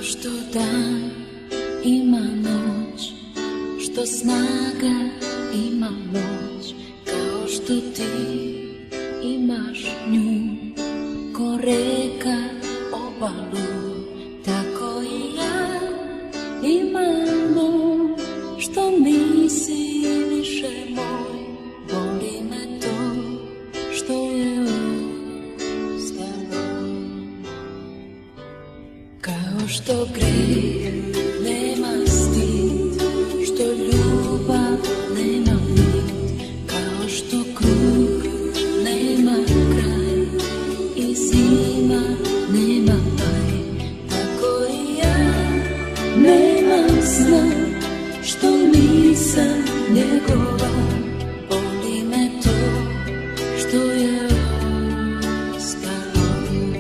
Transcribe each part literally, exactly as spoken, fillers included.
što dan ima noć, što snaga ima moć, kao što ti imaš nju, ko reka obalu, tako i ja imam nju, što nisi više moj, boli me to što je ostalo. Kao što grijeh nema stid, što ljubav nema nit, kao što krug nema kraj i zima nema maj, tako i ja nemam sna, što nisam njegova, boli me to što je ostalo.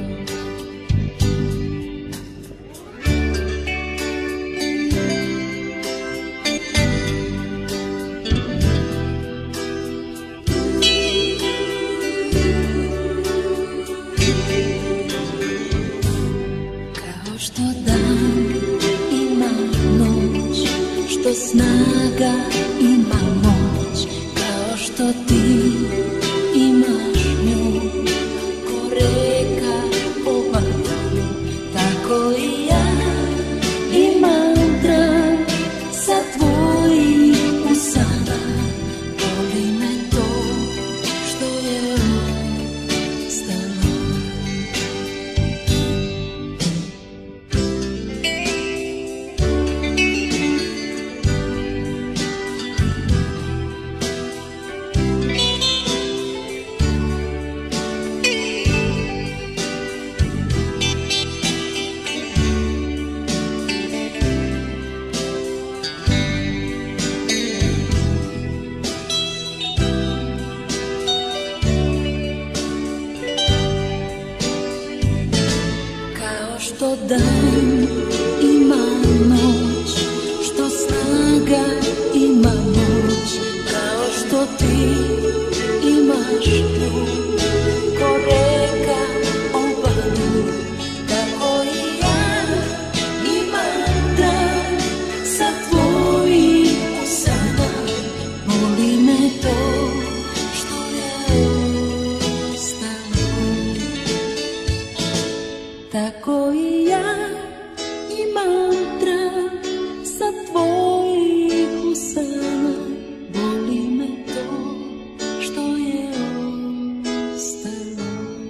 Kao što dan ima noć, što snaga ima moć, kao što ti imaš nju, ko reka obalu, tako i ja imam tran sa tvojih usana, boli me to što je ostalo. Kao što dan ima noć, što snaga ima moć, kao što ti imaš nju, ko reka obalu, tako i ja imam dan sa tvojih usana, boli me to što je ostalo. Tako i ja imam tran sa tvojih usana, boli me to što je ostalo.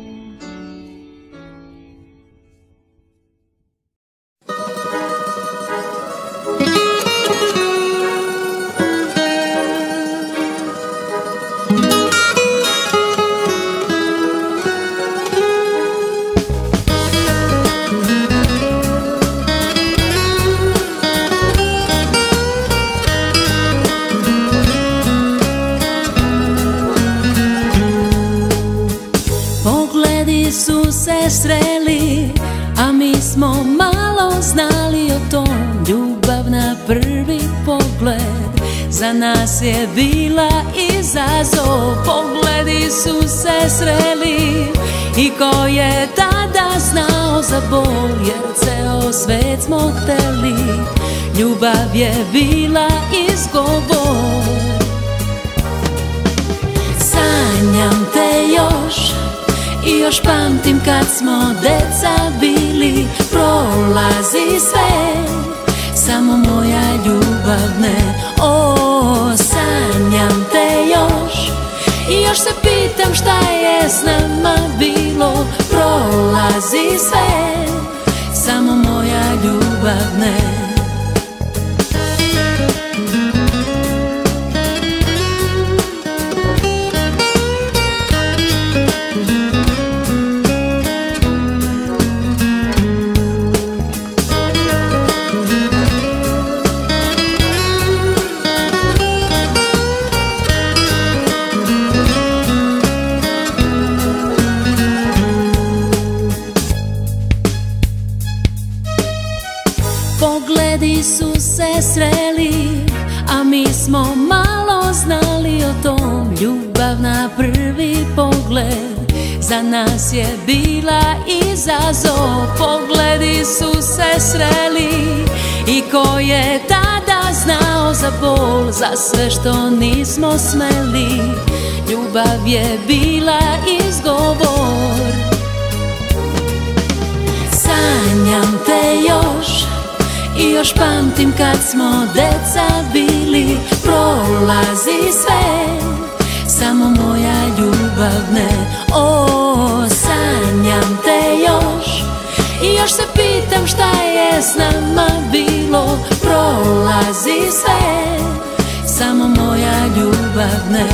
Pogledi su se sreli, a mi smo malo znali o tom. Ljubav na prvi pogled za nas je bila izazov. Pogledi su se sreli i ko je tada znao za bol, jer ceo svet smo hteli, ljubav je bila izgovor. Sanjam te još i još pamtim kad smo deca bili, prolazi sve, samo moja ljubav ne. O, sanjam te još i još se pitam šta je s nama bilo, prolazi sve, samo moja ljubav ne. Pogledi su se sreli, a mi smo malo znali o tom. Ljubav na prvi pogled za nas je bila izazov. Pogledi su se sreli i ko je tada znao za bol, za sve što nismo smeli. Ljubav je bila izgovor. Sanjam te još i još pamtim kad smo deca bili. Prolazi sve, samo moja ljubav ne. O, sanjam te još i još se pitam šta je s nama bilo. Prolazi sve, samo moja ljubav ne.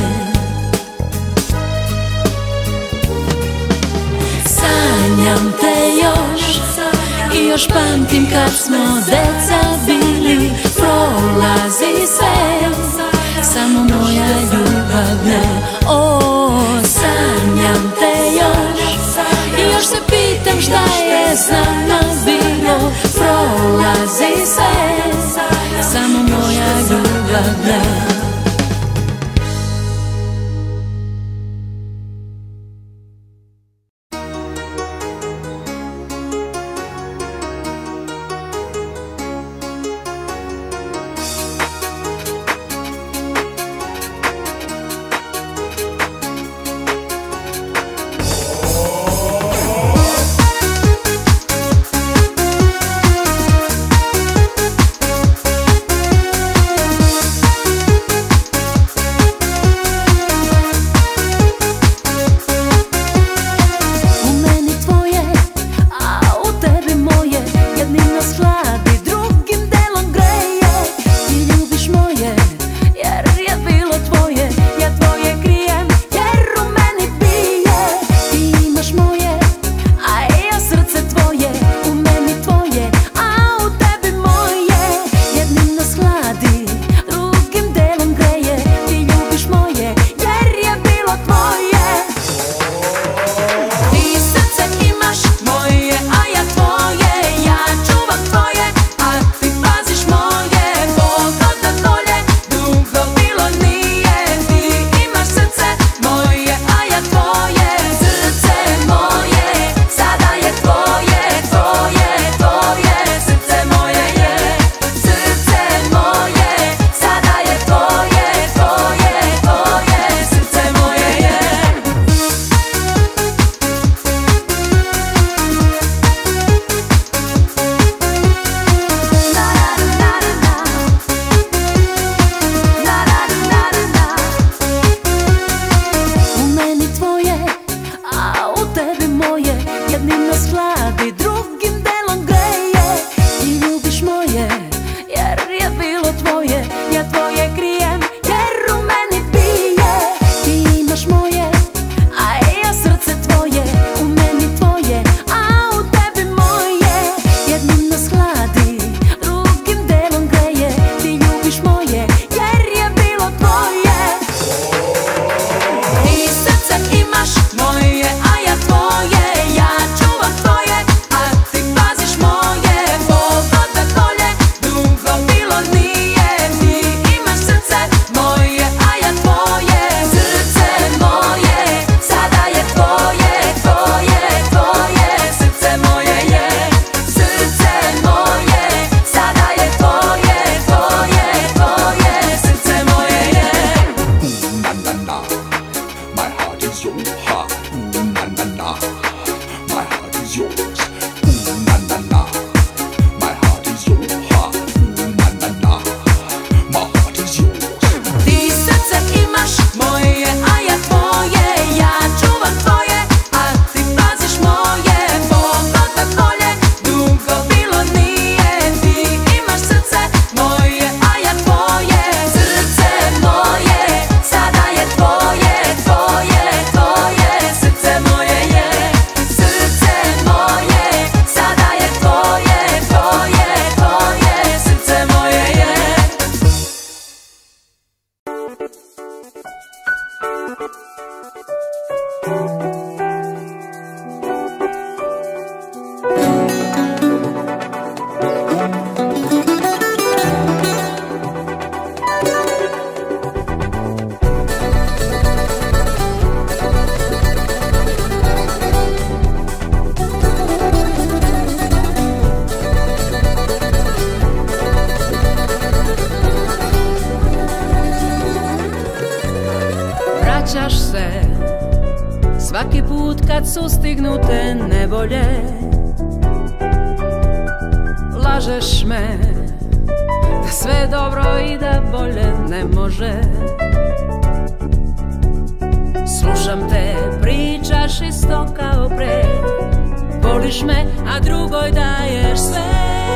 Sanjam te još i još pamtim kad smo deca bili. Prolazi sve, samo moja ljubav ne. O, sanjam te još i još se pitam šta je s nama bilo. Prolazi sve, samo moja ljubav ne. sustignute nevolje. Lažeš me da sve dobro i da bolje ne može. Slušam te, pričaš isto kao pre. Voliš me, a drugoj daješ sve.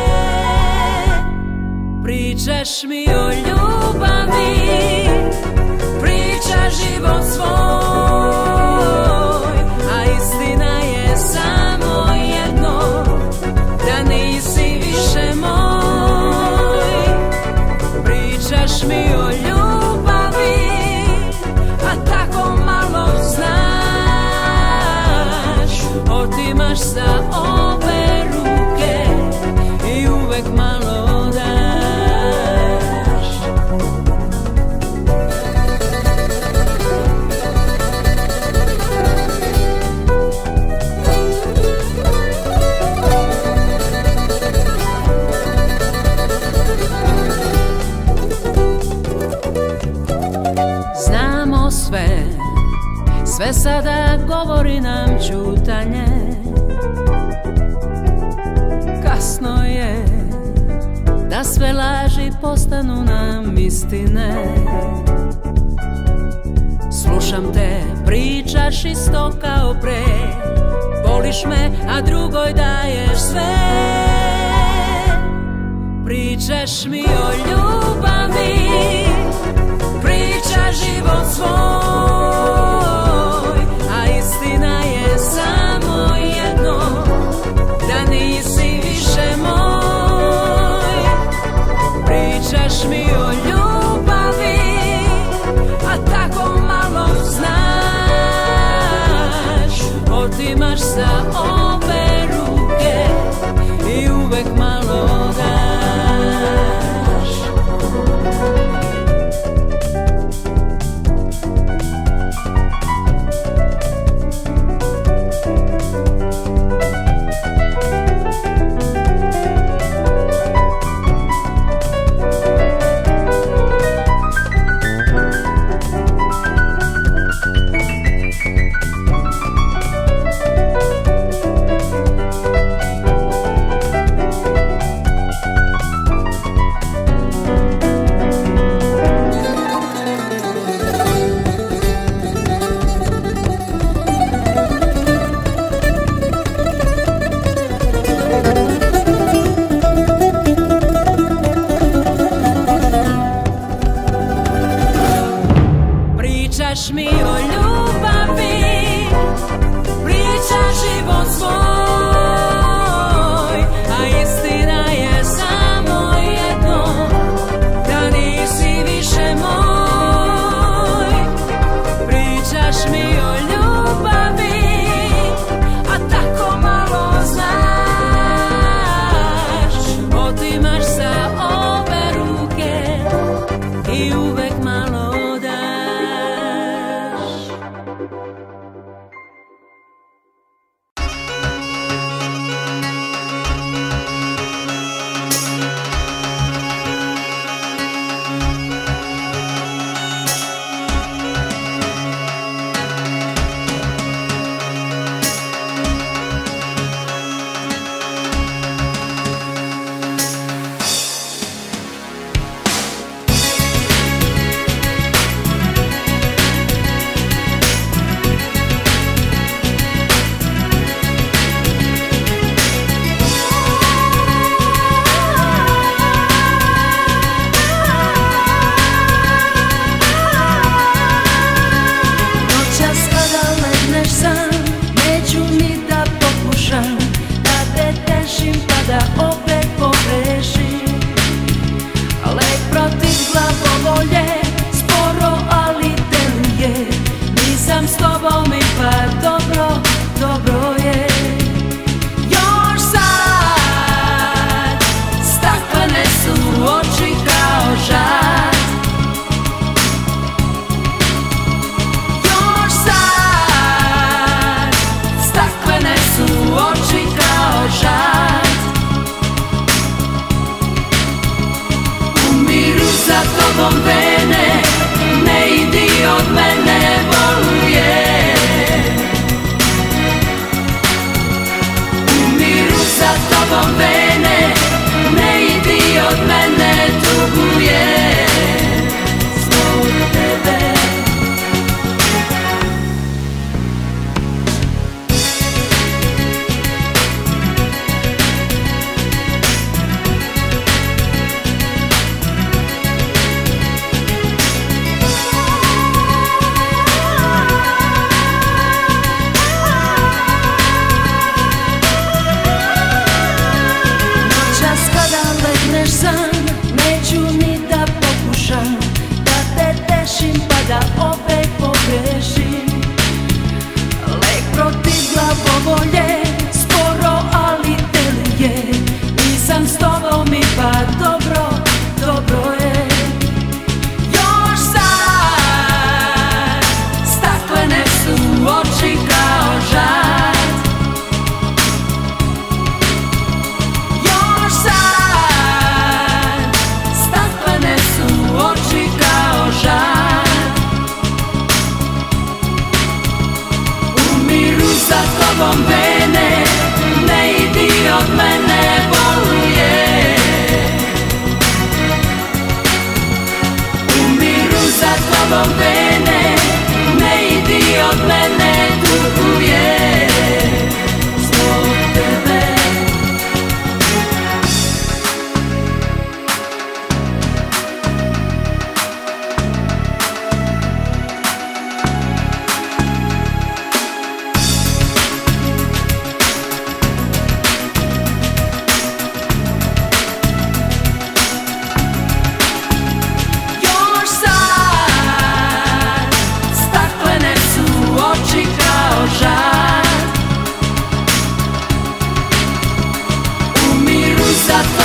Pričaš mi o ljubavi, pričaš život svoj, a istina je samo jedno, da nisi više moj. Pričaš mi o ljubavi, a tako malo znaš. Otimaš sa obe ruke i uvek malo daš. Znamo sve, sve sada govori nam ćutanje. Kasno je da sve laži postanu nam istine. Slušam te, pričaš isto kao pre. Voliš me, a drugoj daješ sve. Pričaš mi o ljubavi, pričaš život svoj, a istina je samo jedno, da nisi više moj. Pričaš mi o ljubavi, a tako malo znaš. Otimaš sa obe ruke i uvek malo daš.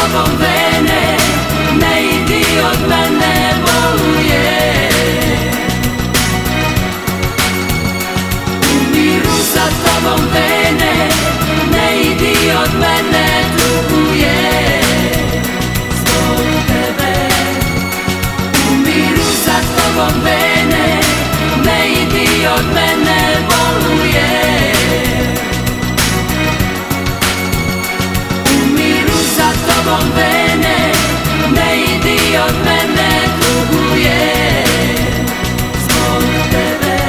tobom vene, ne idi od mene, boluje. Umiru za tobom vene, ne idi od mene, tuguje. Zbog tebe umiru za tobom vene, ne idi od mene, boluje. Umiru za tobom vene, ne idi od mene, tuguje. Zbog tebe.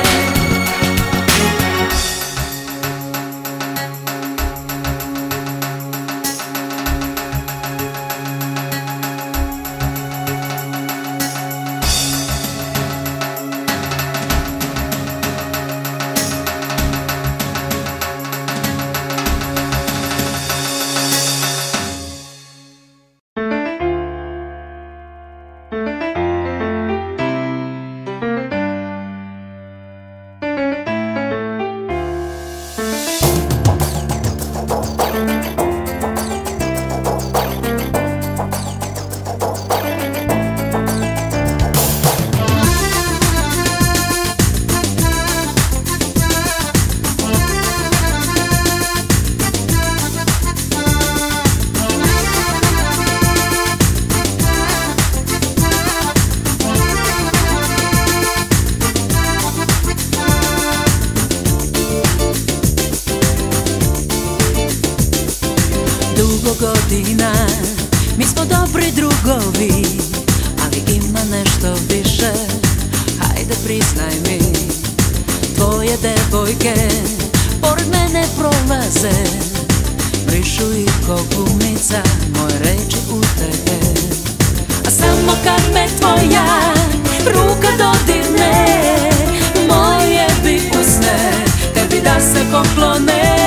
Dugo godina, mi smo dobri drugovi, ali ima nešto više, hajde priznaj mi. Tvoje devojke pored mene prolaze, brišu ih ko glumica moje reči utege. A samo kad me tvoja ruka dodirne, moje bi usne tebi da se poklone.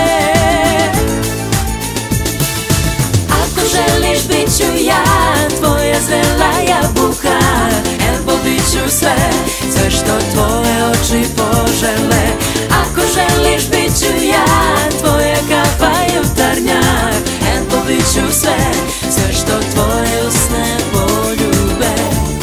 Želiš, bit ću ja tvoja zrela jabuka, evo bit ću sve, sve što tvoje oči požele. Ako želiš, bit ću ja tvoja kafa jutarnjak, evo bit ću sve, sve što tvoje usne poljube.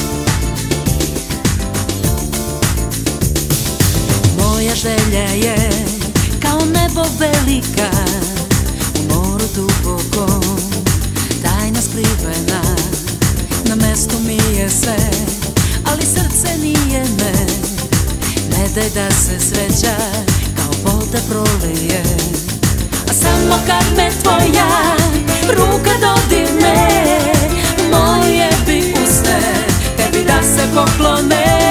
Moja želja je kao nebo velika, u moru dubokom, tajna skrivena, na mestu mi je sve, ali srce nije me. Ne daj da se sreća kao voda prolije, a samo kad me tvoja ruka dodirne, moje bi usne tebi da se poklone.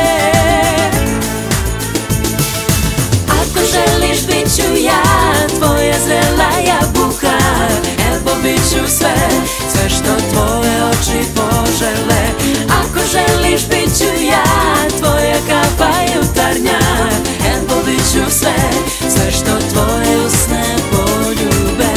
Ako želiš, bit ću ja tvoja zrela jabuka, evo bit ću sve, sve što tvoje oči požele. Ako želiš, bit ću ja tvoja kafa jutarnjak, evo bit ću sve, sve što tvoje usne poljube.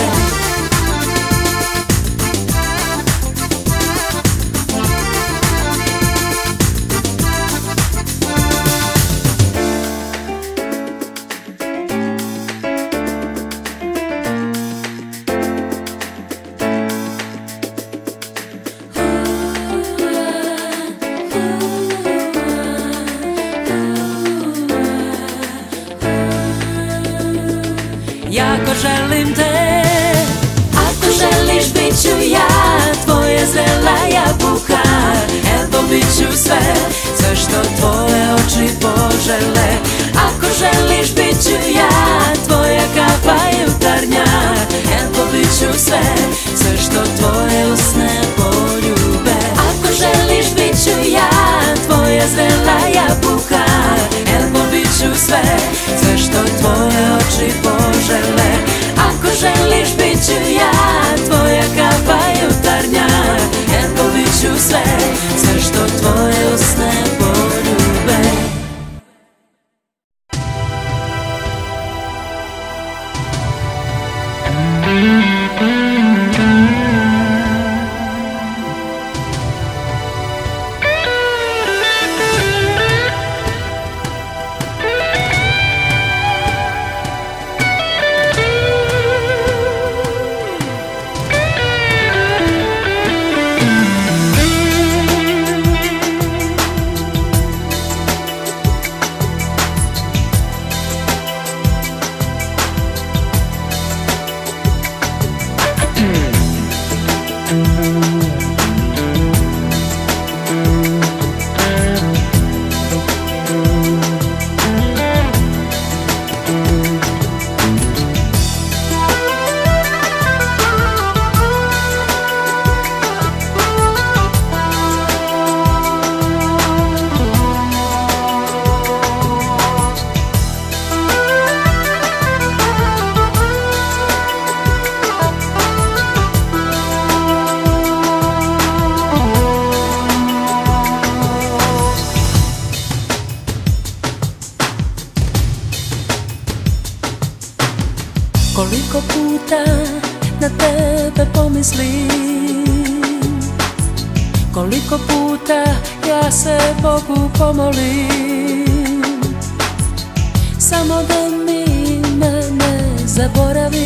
na tebe pomislim. Koliko puta ja se Bogu pomolim, samo da mi mene zaboraviš,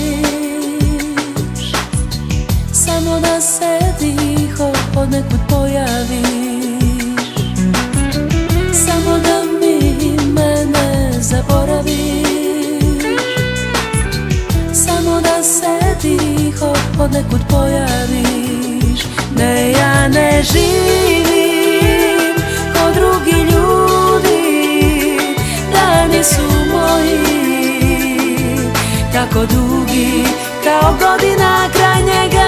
samo da se tiho odnekud pojaviš, samo da mi mene zaboraviš, samo da se tiho odnekud pojaviš. Ne, ja ne živim ko drugi ljudi, dani su moji tako dugi, kao godina kraj njega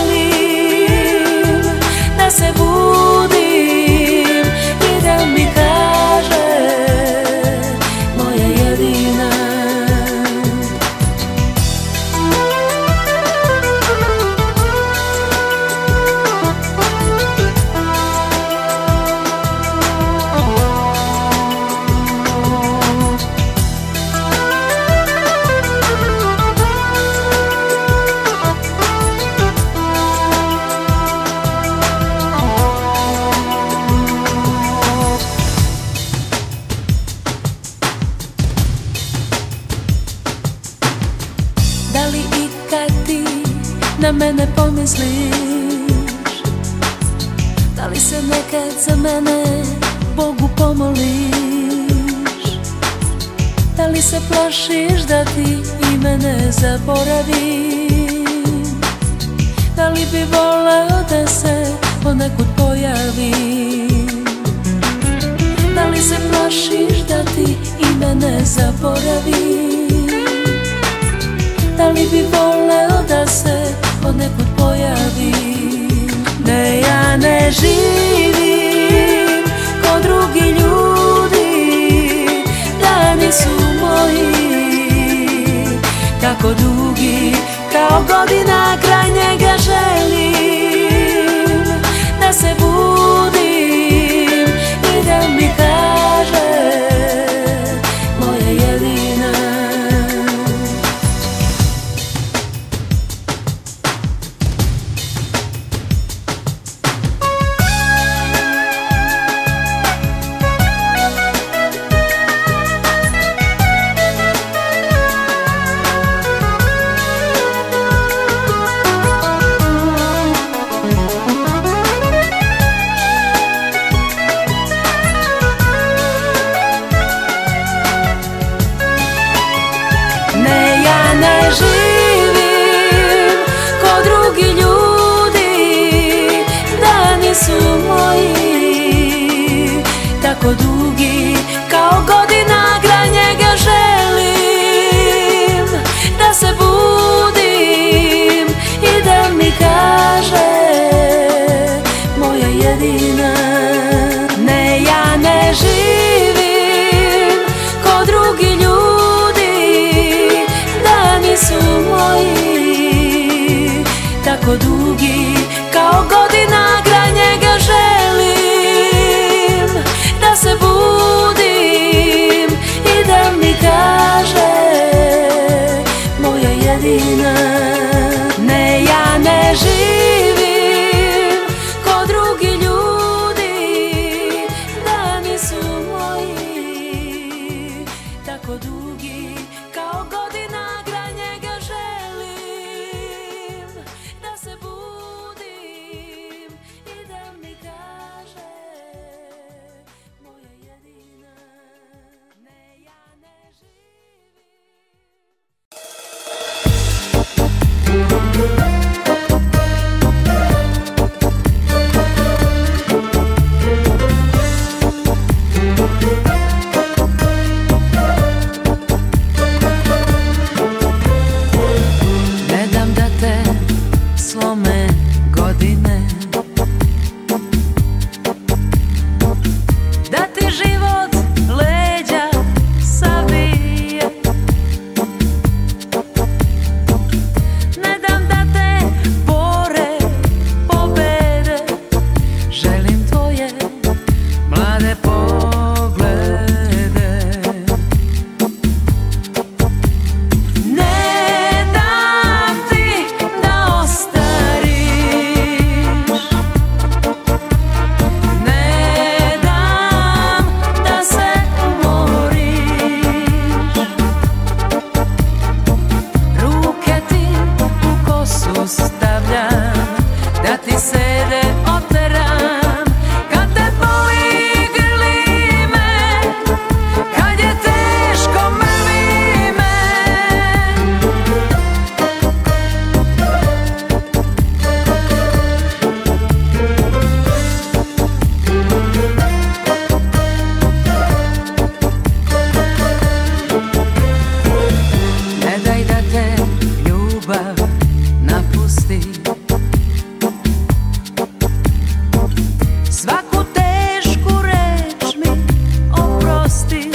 želim da se budim i da mi kaže moja jedina. Da li ikad ti na mene pomisliš? Da li se nekad za mene Bogu pomoliš? Da li se plašiš da ti i mene zaboravim? Da li bi voleo da se ponekud pojavim? Da li se plašiš da ti i mene zaboravim? Da li bi voleo da se odnekud pojavim? Ne, ja ne živim ko drugi ljudi, dani su moji tako dugi, kao godina kraj njega želim da se budim i da mi kaže moja jedina. Ne živim ko drugi ljudi, dani su moji tako dugi, kao godina kraj njega želim da se budim i da mi kaže moja jedina. Ne, ja ne živim ko drugi ljudi, dani su moji tako dugi, kao godina kraj njega želim da se budim i da mi kaže moja jedina. Ne, ja ne živim ko drugi ljudi, dani su moji tako dugi, kao godina kraj njega želim da se budim. stavljam, da ti sede oteram. Kad te boli grli me, kad je teško mrvi me. Ne daj da te ljubav napusti, svaku tešku reč mi oprosti.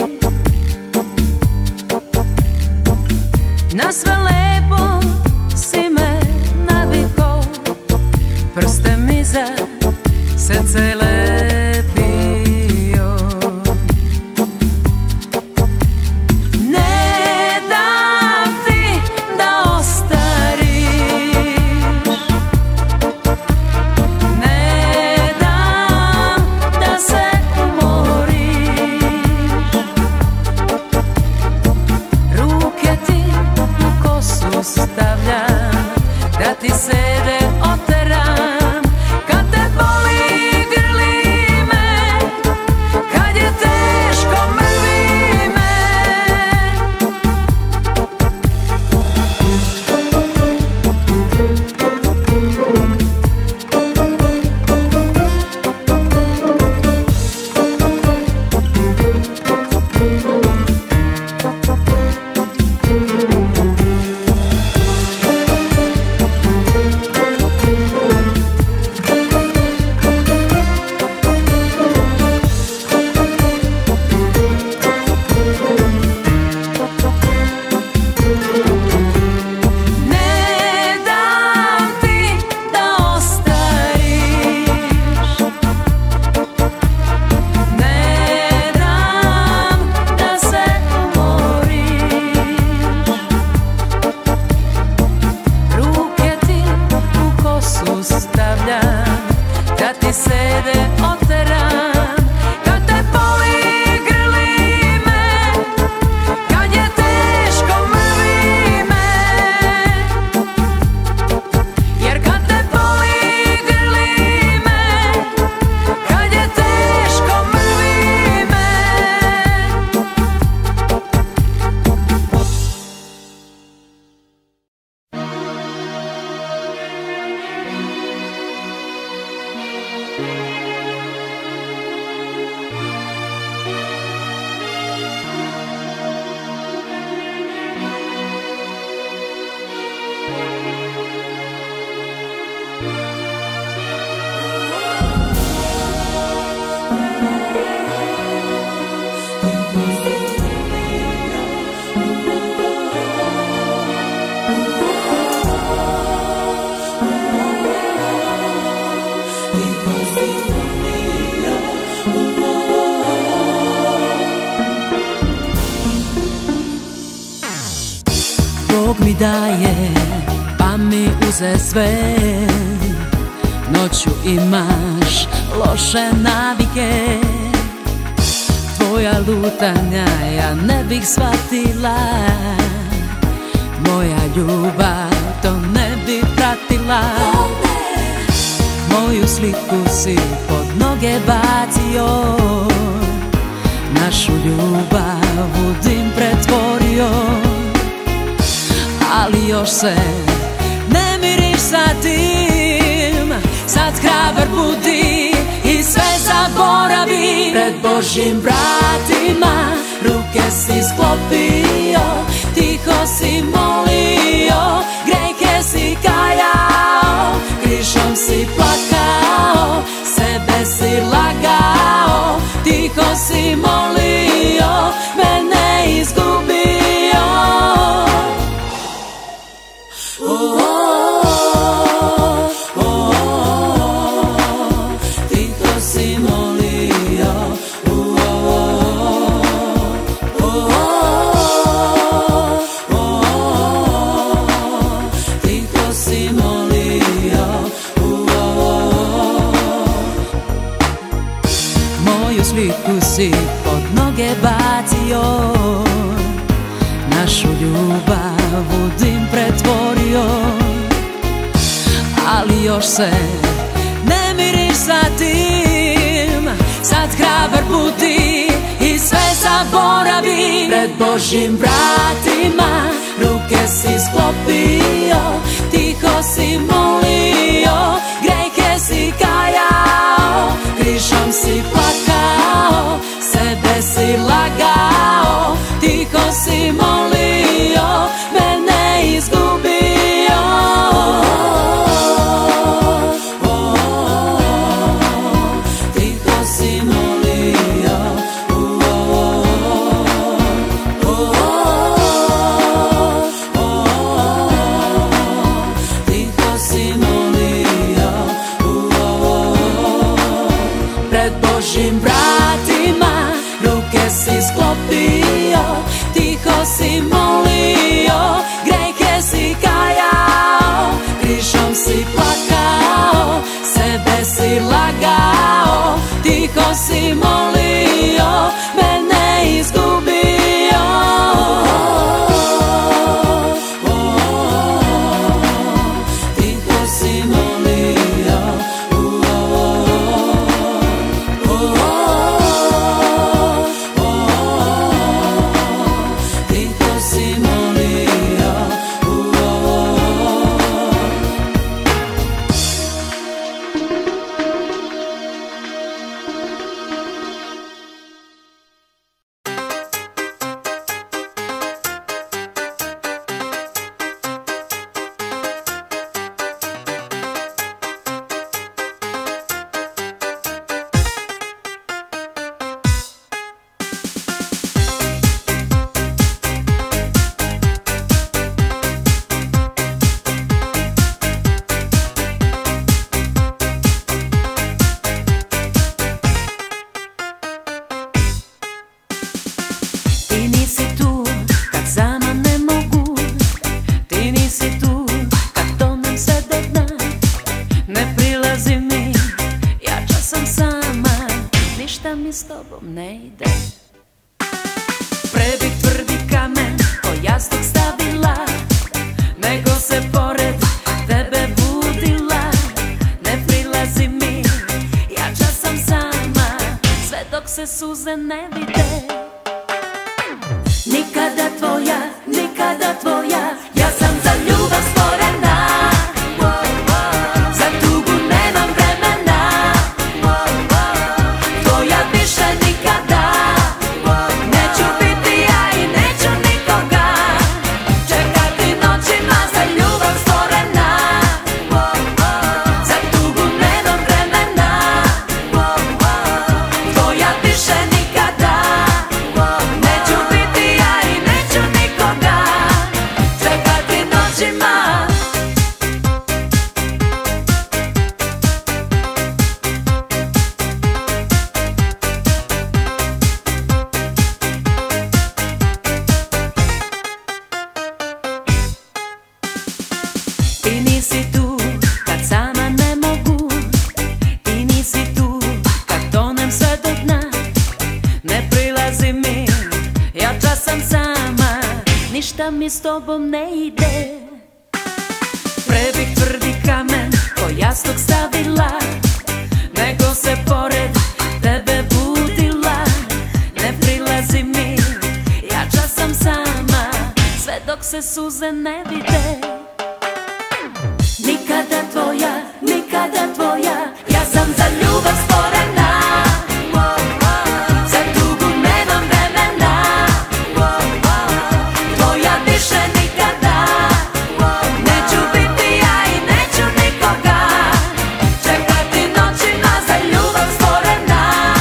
Na sve lepo si me navikao, prste mi za srce lepio. Ne dam ti da ostariš, ne dam da se umoriš. Ruke ti u kosu stavljam, da ti sede oteram. Kad te boli grli me, kad je teško mrvi me. Ne dam ti da ostariš, ne dam da se umoriš. Ruke ti u kosu stavljam, da ti sede oteram. Kad te boli grli me, kad je teško mrvi me. Jer kad te boli grli me, kad je teško mrvi me. Bog mi daje, pa mi uze sve. Noću imaš loše navike, tvoja lutanja ja ne bih shvatila. Moja ljubav to ne bi pratila. Moju sliku si pod noge bacio, našu ljubav u dim pretvorio. Ali još se ne miriš sa tim, sad hrabar budi i sve zaboravi. Pred Božjim vratima ruke si sklopio, tiho si molio, grehe si kajao, križom si plakao, sebe si lagao, tiho si molio, mene izgubio. Oh, oh, oh, oh, tiho si molio. Oh, oh, oh, oh, oh, još se ne miriš sa tim. Sad hrabar budi i sve zaboravi. Pred Božjim vratima ruke si sklopio, tiho si molio, grehe si kajao, križom si plakao, sebe si lagao, tiho si molio, mene izgubio. Tiho si molio, tiho si molio, pred Božjim vratima ruke si sklopio, tiho si molio, grehe si kajao, križom si plakao, sebe si lagao, tiho si molio, mene izgubio. Tiho si molio, tiho si molio. Ti nisi tu kad sama ne mogu, ti nisi tu kad tonem se do dna. Ne prilazi mi, jača sam sama, ništa mi s tobom ne ide. Pre bih tvrdi kamen ko jastuk stavila, nego se pored tebe budila. Ne prilazi mi, jača sam sama, sve dok se suze ne vide. Nikada tvoja, nikada tvoja, ja sam za ljubav stvorena. Za tugu nemam vremena, tvoja više nikada. Neću biti ja i neću nikoga čekati noćima, za ljubav stvorena. Za tugu nemam vremena, tvoja više nikada. Neću biti ja i neću nikoga čekati noćima. Ti nisi tu kad sama ne mogu, ti nisi tu kad tonem sve do dna. Ne prilazi mi, jača sam sama, ništa mi s tobom ne ide. Pre bih tvrdi kamen ko jastuk stavila, nego se pored tebe budila. Ne prilazi mi, jača sam sama, sve dok se suze ne vide. Nikada tvoja, nikada tvoja, ja sam za ljubav stvorena. Za tugu nemam vremena, tvoja više nikada. Neću biti ja i neću nikoga čekati noćima, za ljubav stvorena.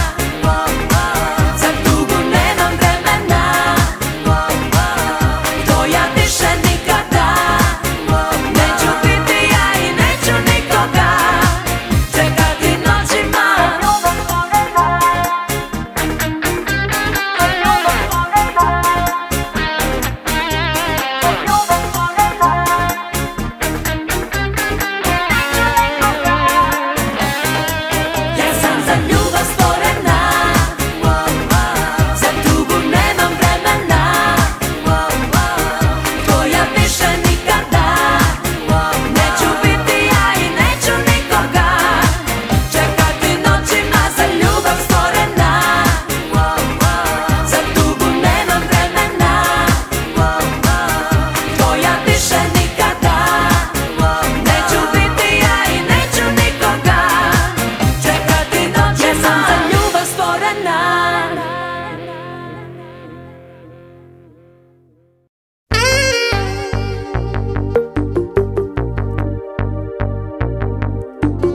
Za tugu nemam vremena, tvoja više nikada.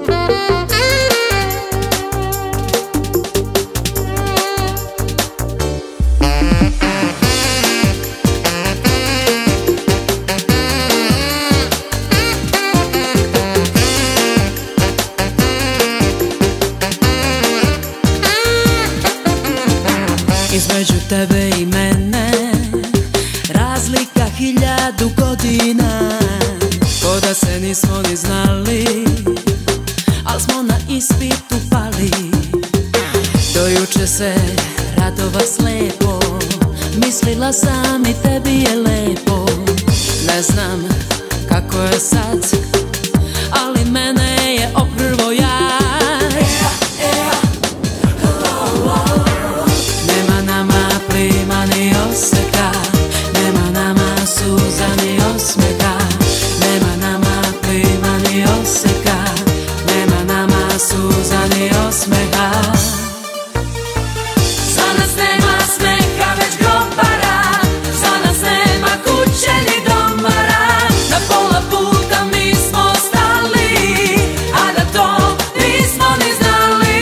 Između tebe i mene razlika hiljadu godina, ko da se nismo ni znali, al smo na ispitu pali. Do juče se radova slepo, mislila sam i tebi je lepo. Ne znam kako je sad, ali mene je oprvo ja. Ni oseka, nema nama suza ni osmeha, nema nama plima ni oseka, nema nama suza ni osmeha. Za nas nema smeha, već grobara, za nas nema kuće ni domara. Na pola puta mi smo stali, a da to nismo ni znali.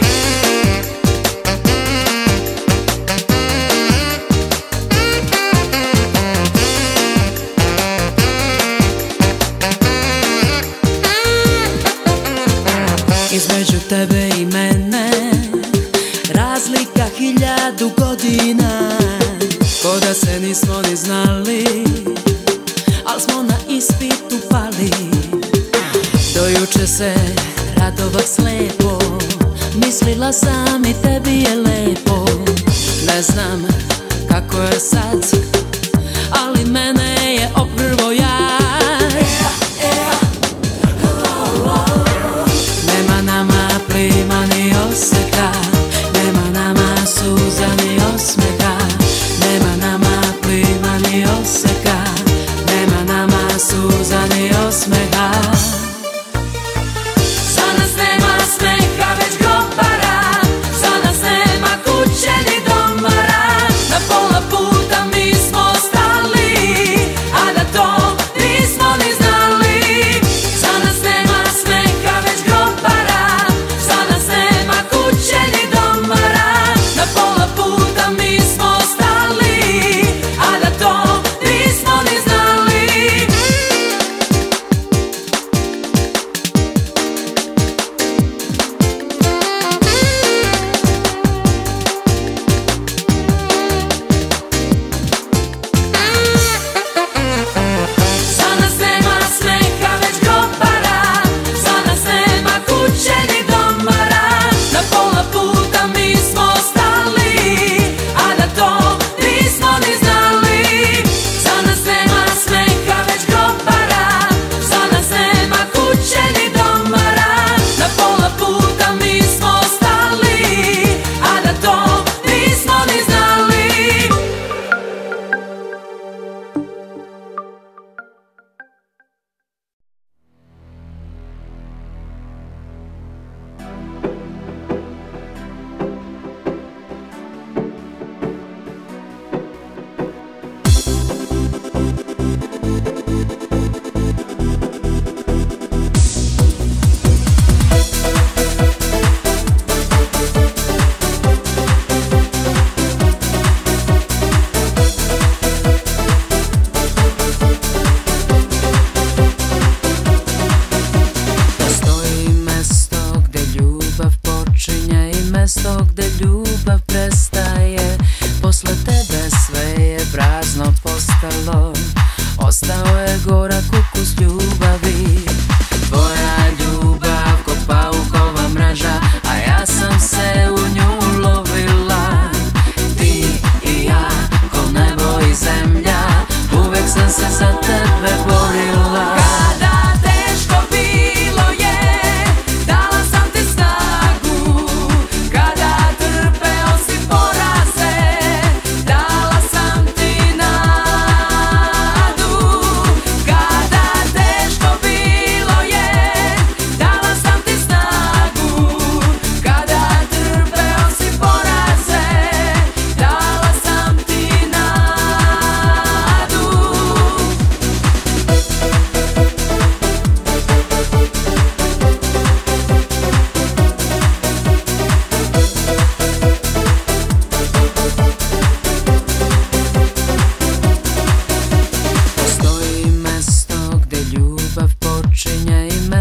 Između tebe i mene razlika hiljadu godina, ko da se nismo ni znali, al smo na ispitu pali. Do juče se radovah slepo, mislila sam i tebi je lepo. Ne znam kako je sad, ali mene je oprvo ja. Plima ni oseka, nema nama suza ni osmeha, nema nama plima ni oseka, nema nama suza ni osmeha. Za nas nema smeha, već grobara, za nas nema kuće ni domara. Na pola puta mi smo stali, a da to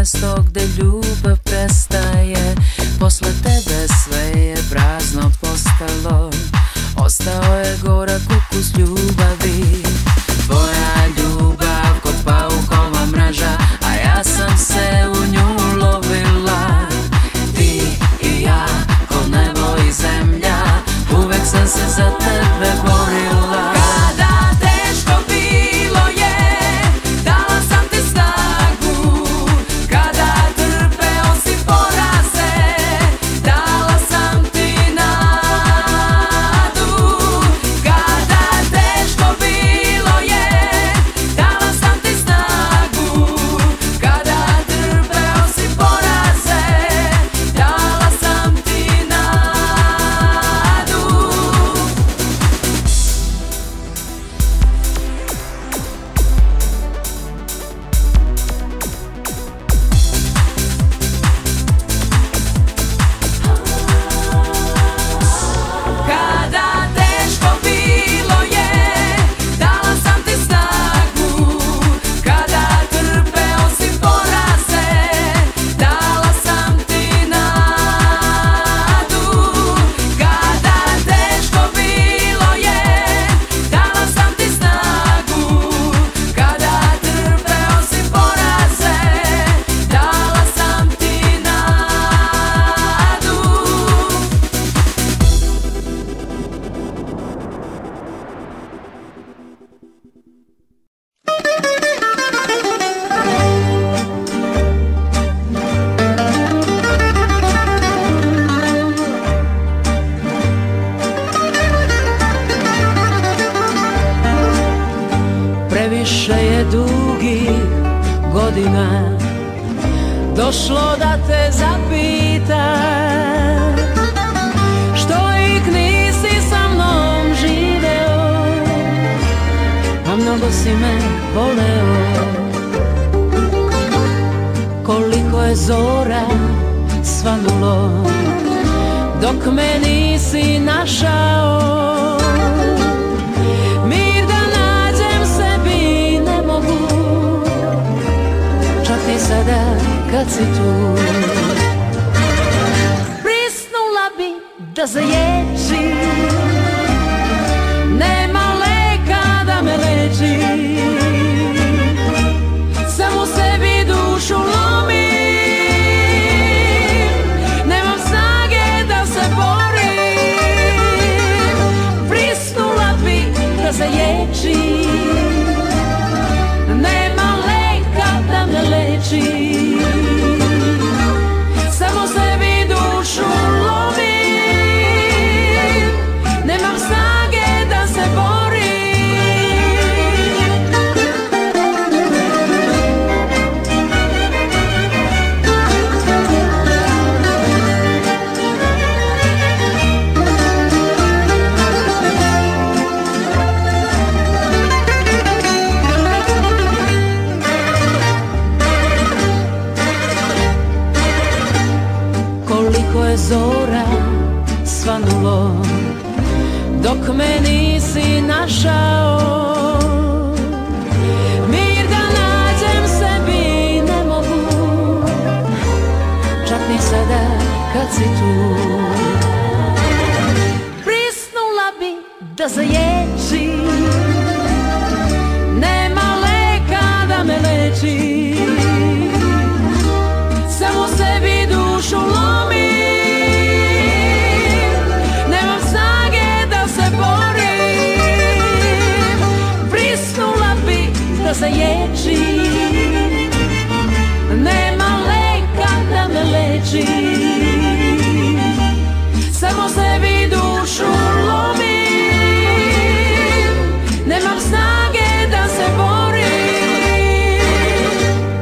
mjesto gdje ljubav prestaje. Posle tebe sve je prazno postalo, ostao je gorak ukus ljubavi. Tvoja ljubav kod paukova mreža, a ja sam se u nju lovila. Ti i ja, ko nebo i zemlja, uvek sam se za tebe borila. Kada teško bilo je, dala sam ti snagu. Kada trpeo si poraze, dala sam ti nadu. Kada teško bilo je, dala sam ti snagu. Kada trpeo si poraze, dala sam ti nadu. Kada teško bilo je, dala sam ti snagu. Kada trpeo si poraze, dala sam ti nadu. Kada teško bilo je, dala sam ti snagu. Kada trpeo si poraze, dala sam ti nadu. Previše je dugih godina došlo da te zapitam, što ih nisi sa mnom živeo, a mnogo si me voleo. Koliko je zora svanulo dok me nisi našao. Mir da nađem sebi ne mogu, čak i sada kad si tu. Prisnula bi da zaječi, nema leka da me leči. Sam u sebi dušu lomim, nemam snage da se borim. Prisnula bi da zaječi, nema leka da me leči. Samo sebi dušu lomim, nemam snage da se borim. Koliko je zora svanulo dok me nisi našao. Mir da nađem sebi ne mogu, čak ni sada kad si tu. Prisnula bi da zaječi, nema leka da me leči. Samo sebi dušu lomim, nemam snage da se borim. Prisnula bi da zaječi, nema leka da me leči. Samo sebi dušu lomim, nemam snage da se borim.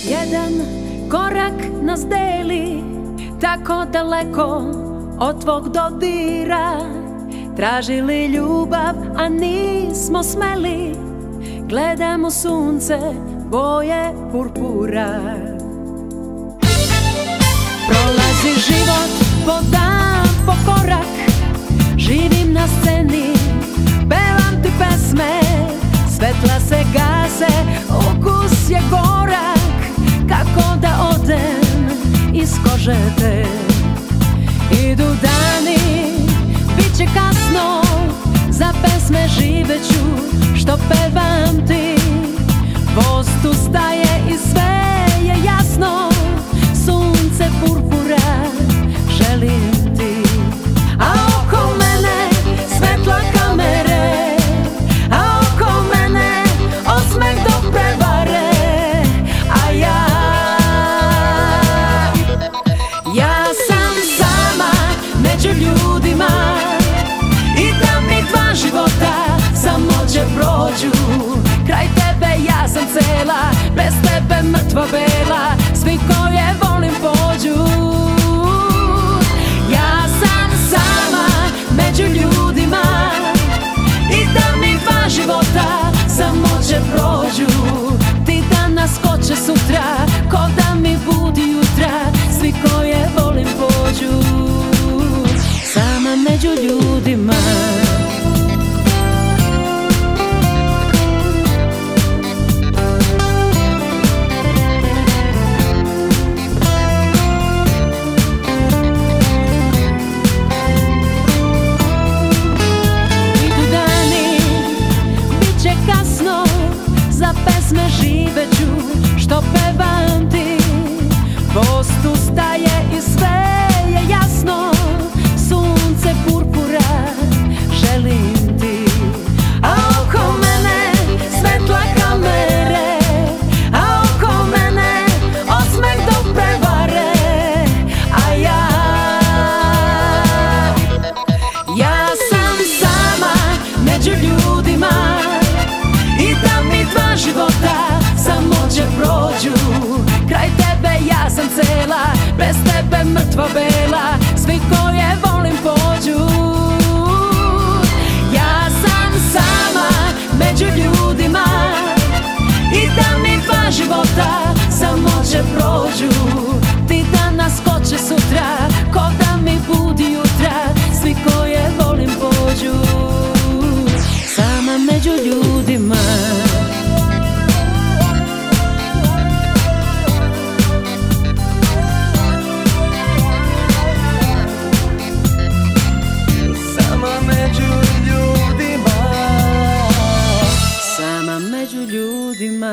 Jedan korak nas deli, tako daleko od tvog dodira. Tražili ljubav, a nismo smeli, gledamo sunce boje purpura. Prolazi život po dan, po korak, živim na sceni, pevam ti pesme, svetla se gase, ukus je gorak, kako da odem iz kože te. Idu dani, bit će kasno, za pesme živeću što pevam ti. Voz tu staje i sve je jasno, sunce purpura želim ti. A oko mene svetla kamere, a oko mene osmeh do prevare. A ja, ja sam sama među ljudima, i da mi dva života samoće prođu. Kraj tebe ja sam cela, bez tebe mrtva bela, svi koje volim pođu. Ja sam sama među ljudima, i da mi dva života samoće prođu. Ti danas, ko će sutra, ko da mi budi jutra, svi koje volim pođu. Sama među ljudima. Za pesme živeću što pevam ti. Voz tu staje i sve je jasno, sunce purpura želim ti. A oko mene svetla kamere, a oko mene osmeh do prevare. A ja, ja sam sama među ljudima, i da mi dva života samoće prođu. Kraj tebe ja sam cela, bez tebe mrtva bela, svi koje volim pođu. Ja sam sama među ljudima, i da mi dva života samoće prođu. Ti danas, ko će sutra, ko da mi budi jutra, svi koje volim pođu. Sama među ljudima. Sama među ljudima. Sama među ljudima.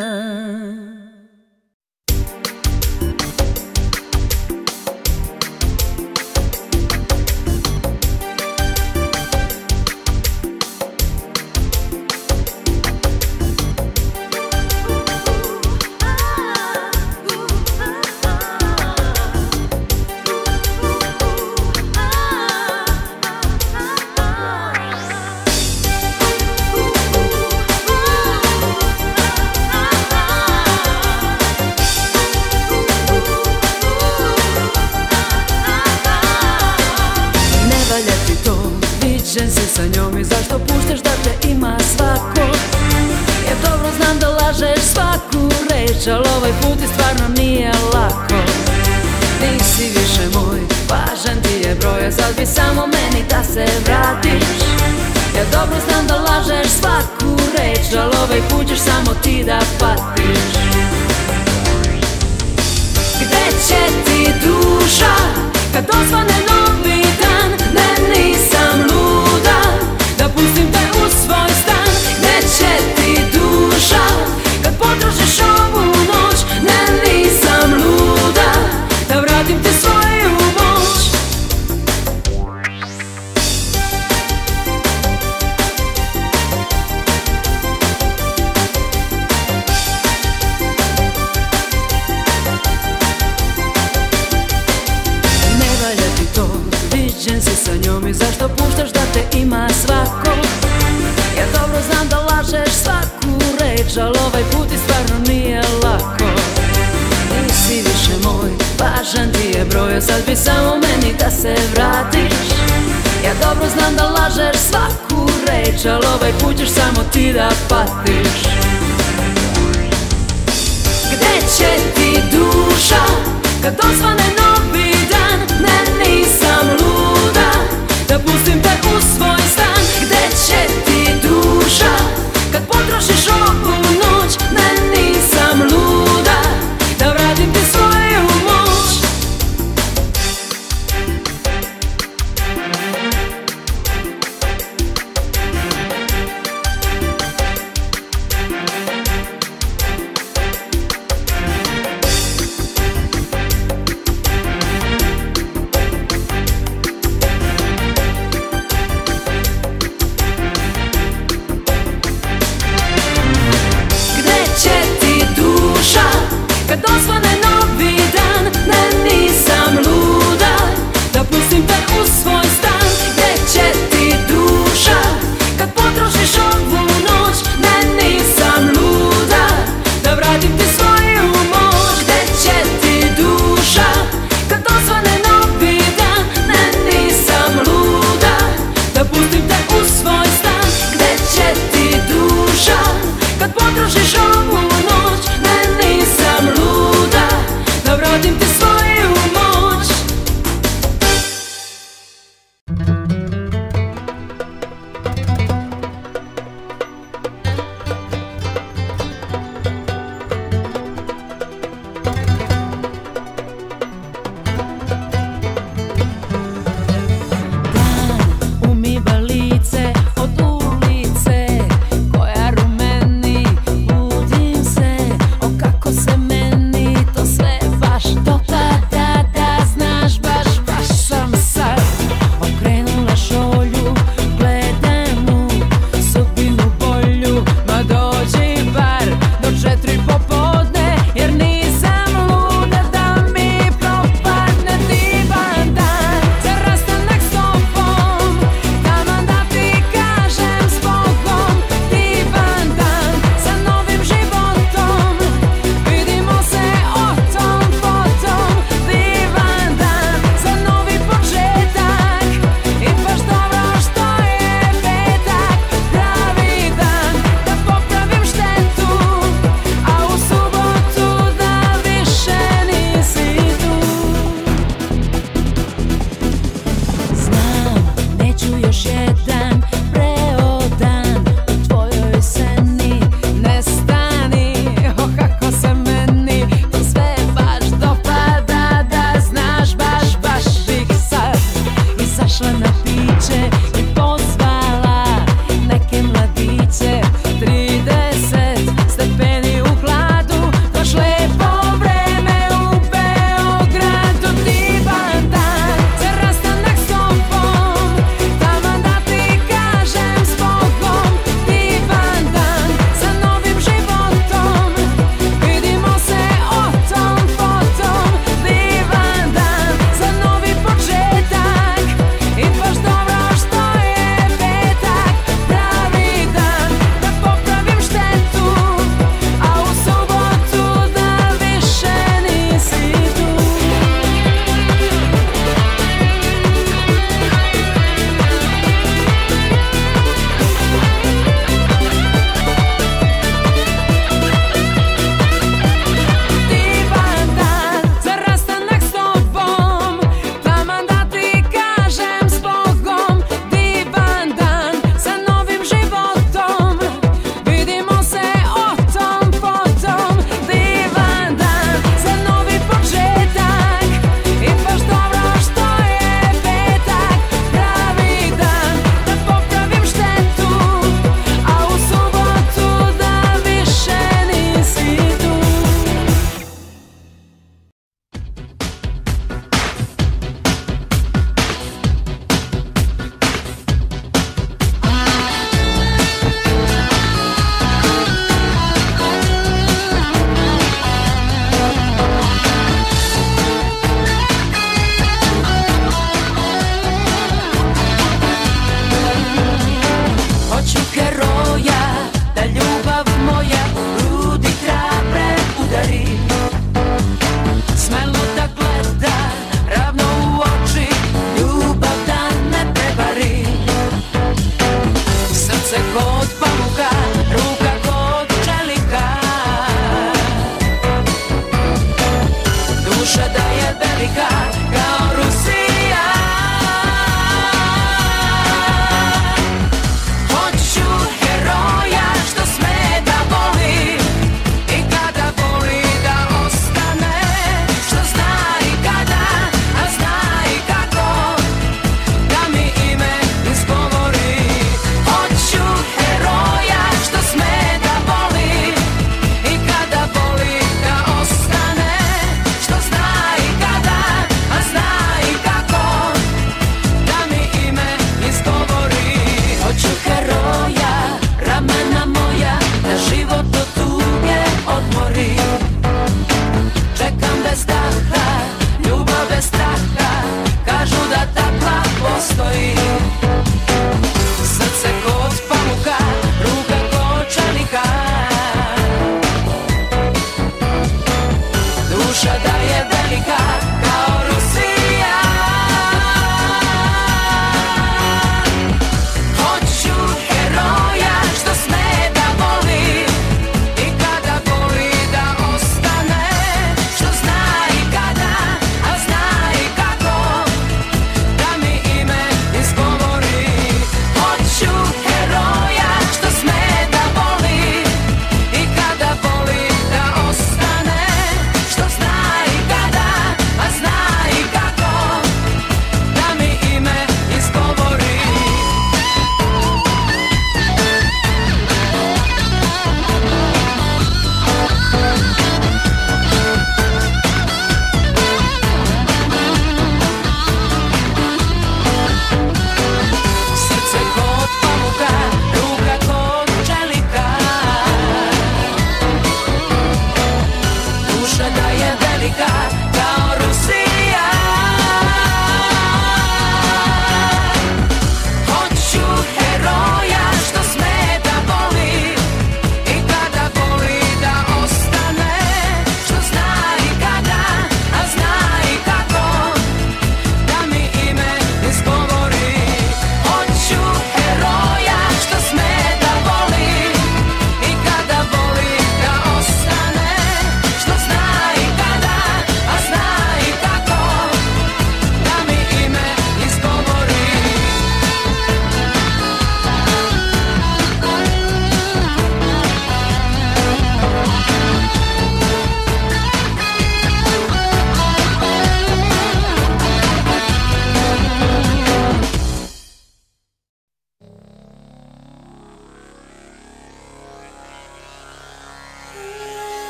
Viđen si sa njom i zašto puštaš da te ima svako? Ja dobro znam da lažeš svaku reč, al ovaj put i stvarno nije lako. Nisi više moj, važan ti je broj, a sad bi samo meni da se vratiš. Ja dobro znam da lažeš svaku reč, al ovaj put ćeš samo ti da patiš. Gde će ti duša kad osvane novi dan? Ne, nisam luda da pustim te u svoj stan. Gde će ti duša kad potrošiš ovu noć? Ne, nisam luda da vratim ti svoju moć. Ne valja ti to, viđen si sa njom i zašto puštaš da te ima svako? Ja dobro znam da lažeš svaku reč, al ovaj put i stvarno nije lako. Evo sad bi samo meni da se vratiš. Ja dobro znam da lažeš svaku reč, al ovaj put ćeš samo ti da patiš. Gde će ti duša kad osvane novi dan? Ne, nisam luda da pustim te u svoj stan. Gde će ti duša kad potrošiš ovu noć? Ne, nisam luda da vratim ti svoju moć.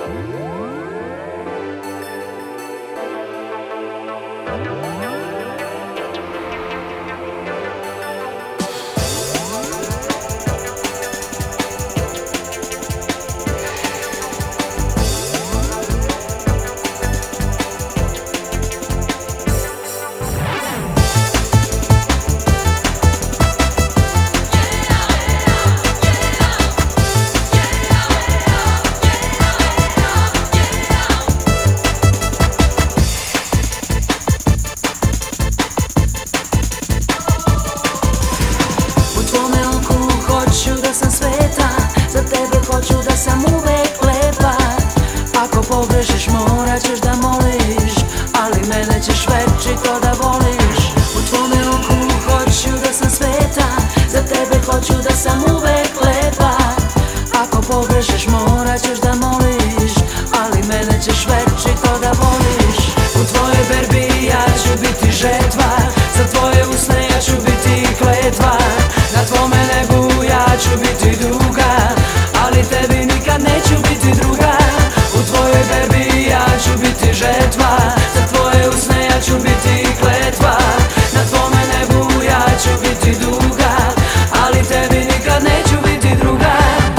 pogrešiš morat ćeš da moliš, ali mene ćeš večito da voliš. U tvome oku hoću da sam sveta, za tebe hoću da sam uvek lepa. Ako pogrešiš morat ćeš da moliš, ali mene ćeš večito da voliš. U tvojoj berbi ja ću biti žetva, za tvoje usne ja ću biti kletva. Na tvome nebu ja ću biti duga, ali tebi nikad neću biti druga. U tvojoj berbi ja ću biti žetva, za tvoje usne ja ću biti kletva. Na tvome nebu ja ću biti duga, ali tebi nikad neću biti druga.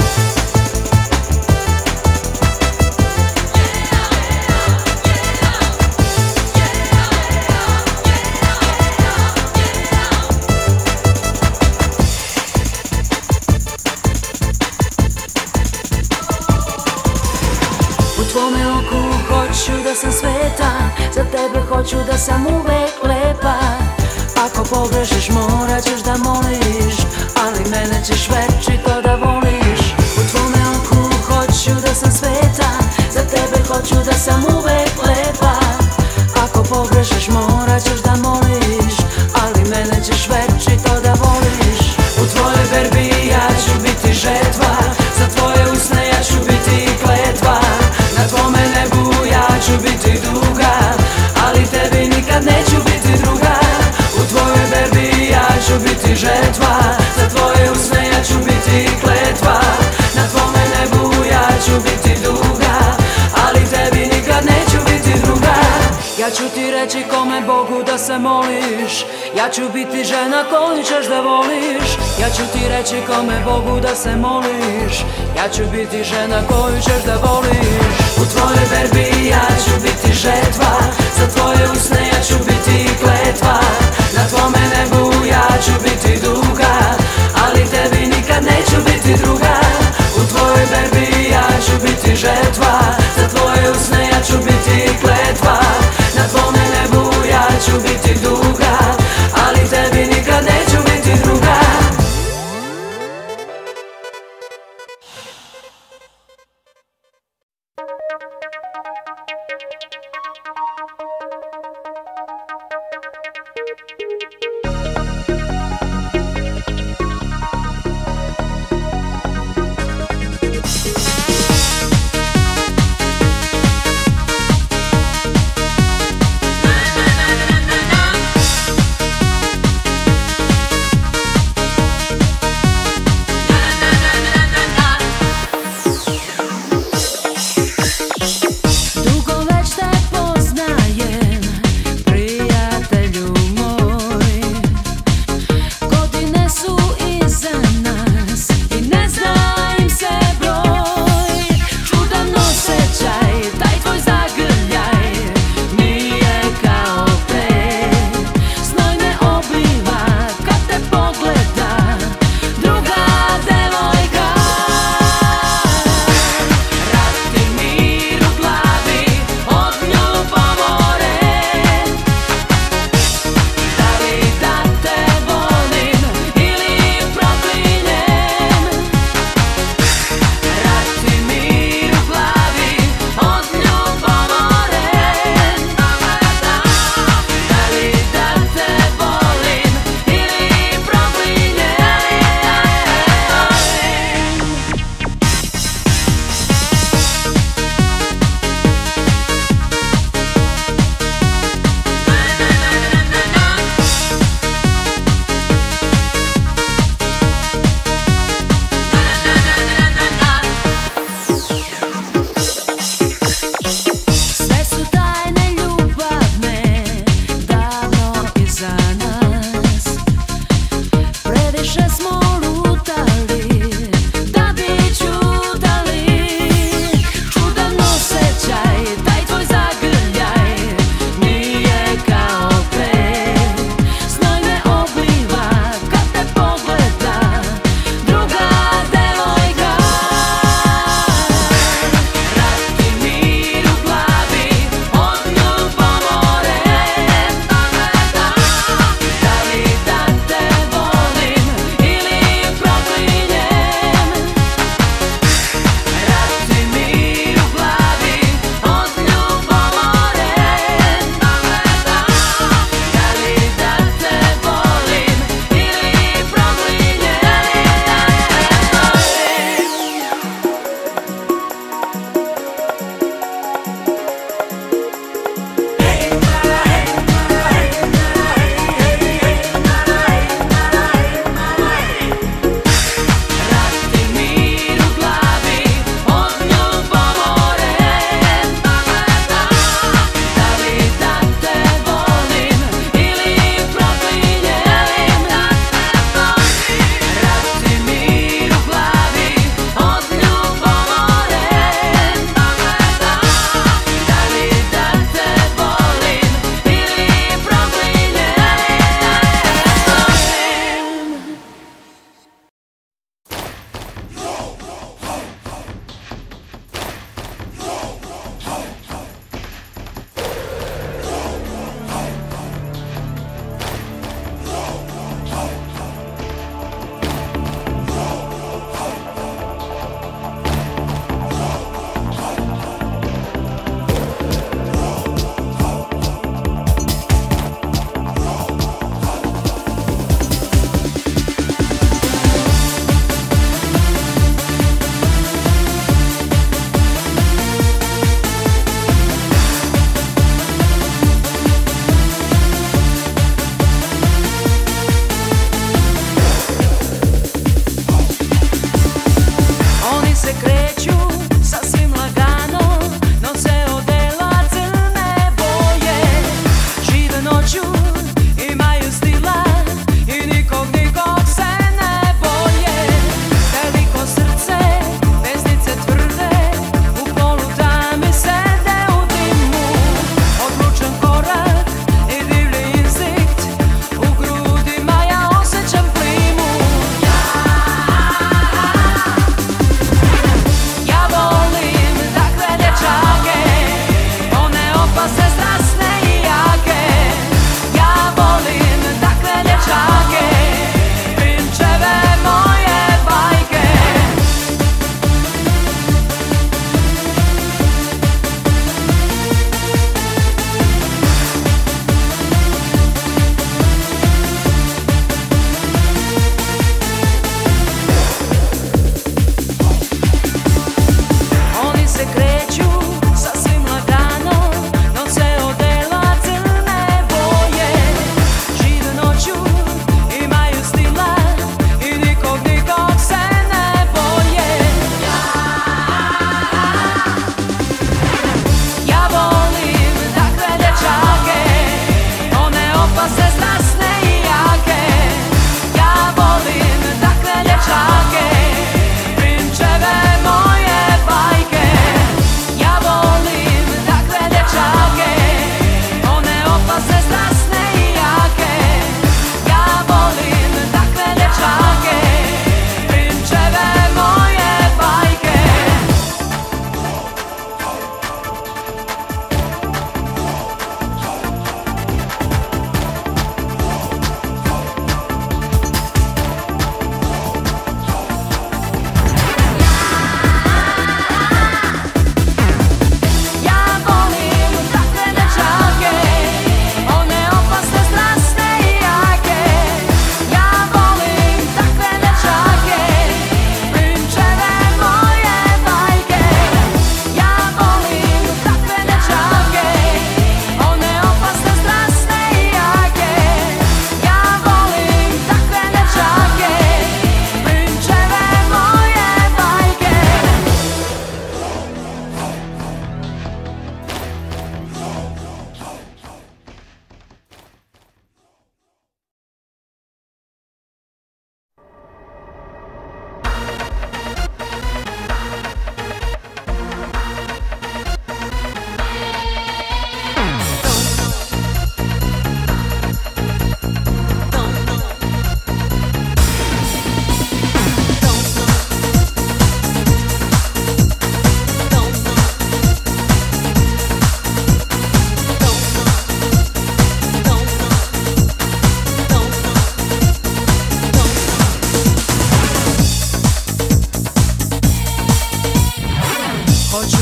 U tvome oku hoću da sam sveta, za tebe hoću da sam uvek lepa. Ako pogrešiš morat ćeš da moliš, ali mene ćeš večito da voliš. U tvome oku hoću da sam sveta, za tebe hoću da sam uvek lepa. Ako pogrešiš morat ćeš da moliš, ali mene ćeš večito da voliš. U tvojoj berbi ja ću biti žetva, za tvoje usne ja ću biti kletva. Na tvome nebu ja ću biti duga, ali tebi nikad neću biti druga. U tvojoj berbi ja ću biti žetva, za tvoje usne ja ću biti kletva. Na tvome nebu ja ću biti duga, ali tebi nikad neću biti druga. Ja ću ti reći kome Bogu da se moliš, ja ću biti žena koju ćeš da voliš. Ja ću ti reći kome Bogu da se moliš, ja ću biti žena koju ćeš da voliš. U tvojoj berbi ja ću biti žetva, za tvoje usne ja ću biti kletva. Na tvome nebu ja ću biti duga, ali tebi nikad neću biti druga. U tvojoj berbi ja ću biti žetva, za tvoje usne ja ću biti kletva. Na tvome nebu ja ću biti duga, ali tebi nikad neću biti druga.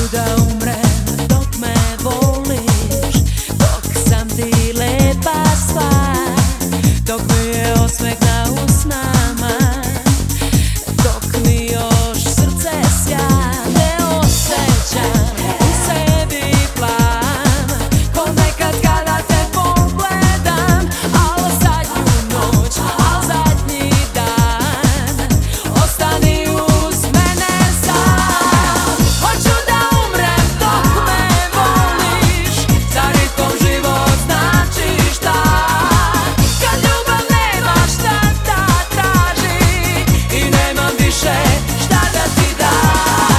da umrem dok me voliš, dok sam ti lepa stvar, dok mi je osmeh na usnama, dok mi još srce sja. Ne osjećam u sebi plan, ko nekad kada te pogledam, al zadnju noć, al zadnji dan, ostani uz mene sam. Hoću da umrem dok me voliš, za ritom život znači šta, kad ljubav nema šta da traži i nemam više šta da ti dam.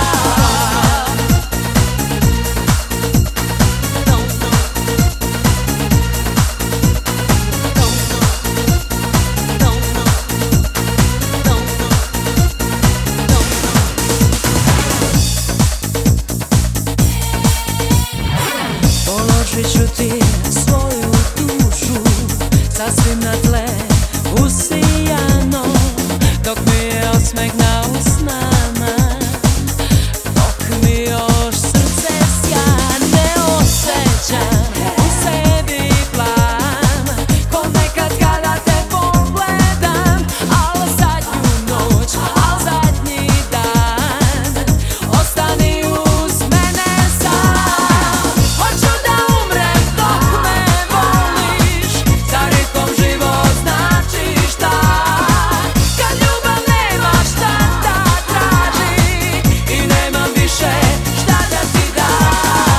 Položit ću ti svoju dušu, sasvim na tle usijano, dok mi je osmeh na usnama, dok mi još srce sja. Ne osjećam u sebi plan, ko nekad kada te pogledam, al zadnju noć, al zadnji dan, ostani uz mene sam. Hoću da umrem dok me voliš, za ritom život znači šta, kad ljubav nema šta da traži i nemam više šta da ti dam.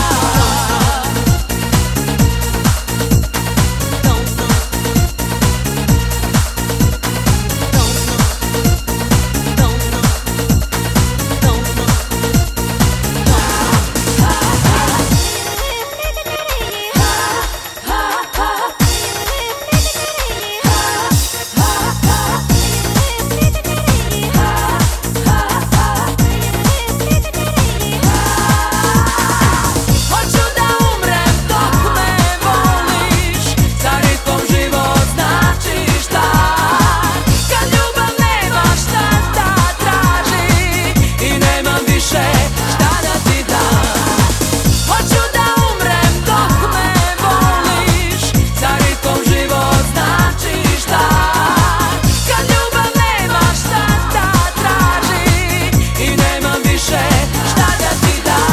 Hoću da umrem dok me voliš, za ritom život znači šta, kad ljubav nema šta da traži i nemam više šta da ti dam. Hoću da umrem dok me voliš, za ritom život znači šta, kad ljubav nema šta da traži i nemam više šta da ti dam.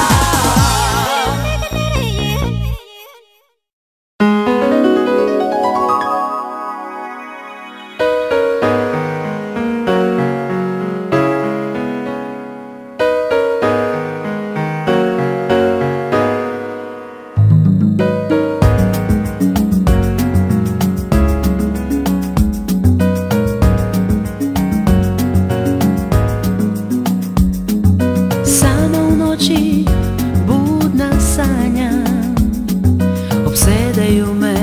Samo u noći budna sanjam, opsedaju me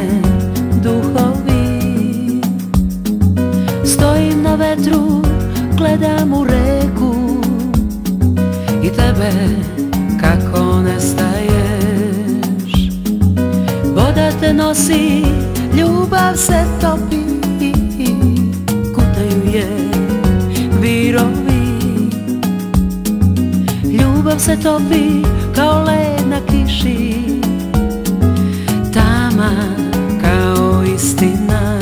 duhovi. Stojim na vetru, gledam u reku i tebe kako nestaješ. Voda te nosi, ljubav se topi, kutaju je virovi. Ljubav se topi kao led na kiši, taman kao istina.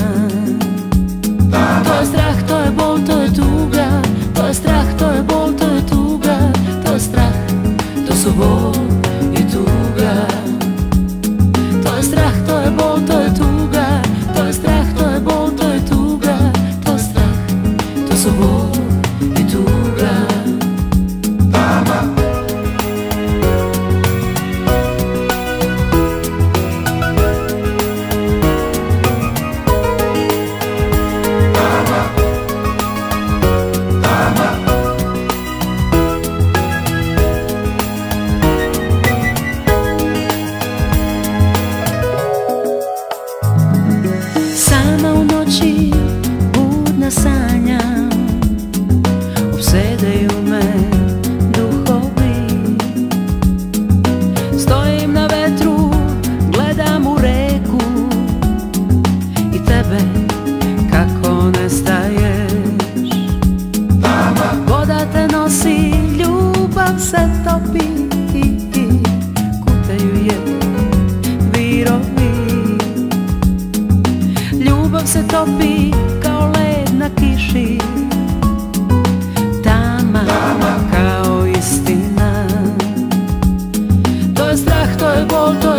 To je strah, to je bol, to je tuga, to je strah, to je bol, to je tuga, to je strah, to su bol i tuga. To je strah, to je bol, to je tuga, to je strah, to je bol, to je tuga, to je strah, to su bol i tuga.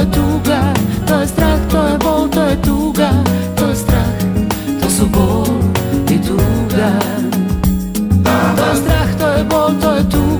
je tuga, to je strah, to je bol, to je tuga, to je strah, to su bol i tuga. To je strah, to je bol, to je tuga.